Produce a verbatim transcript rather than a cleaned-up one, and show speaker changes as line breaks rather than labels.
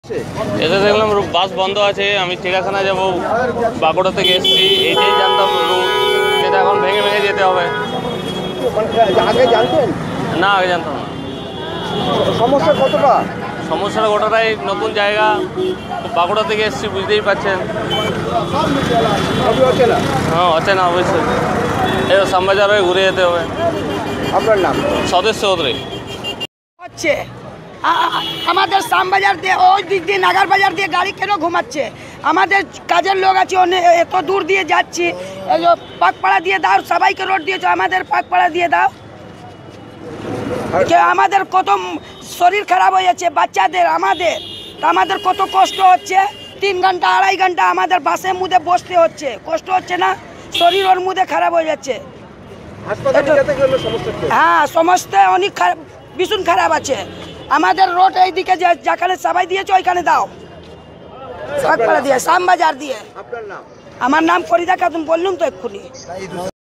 এসে দেখলাম বাস বন্ধ আছে। আমি চিড়িয়াখানা যাবো, বাঁকুড়া থেকে এসেছি, এইটাই জানতাম রুট, কিন্তু এখন ভেঙে ভেঙে যেতে হবে।
আগে জানতেন
না, আগে জানতাম না।
সমস্যা কতটা?
সমস্যাটা গোটাটাই নতুন জায়গা, বাঁকুড়া থেকে এসেছি, বুঝতেই পারছেন। হ্যাঁ, আছে না, অবশ্যই। এই শ্যামবাজার হয়ে ঘুরে যেতে হবে।
আপনার নাম?
স্বদেশ চৌধুরী।
হচ্ছে আমাদের শ্যামবাজার দিয়ে ওই দিক দিয়ে নাগার বাজার দিয়ে গাড়ি কেন ঘুমাচ্ছে? আমাদের কাজের লোক আছে, অনেক এত দূর দিয়ে যাচ্ছি। এই যে পাকপাড়া দিয়ে দাও, সবাইকে রোড দিয়েছো, আমাদের পাকপাড়া দিয়ে দাও। আমাদের কত শরীর খারাপ হয়ে যাচ্ছে, বাচ্চাদের, আমাদের আমাদের কত কষ্ট হচ্ছে। তিন ঘন্টা আড়াই ঘন্টা আমাদের বাসের মধ্যে বসতে হচ্ছে, কষ্ট হচ্ছে না? শরীর ওর মধ্যে খারাপ হয়ে যাচ্ছে। হ্যাঁ, সমস্ত অনেক ভীষণ খারাপ আছে। আমাদের রোড এইদিকে যেখানে সবাই দিয়েছে ওইখানে দাও, পাকপাড়া দিয়ে, শ্যামবাজার দিয়ে।
আপনার নাম?
আমার নাম ফরিদা খাতুন, বললুম তো এক্ষুনি।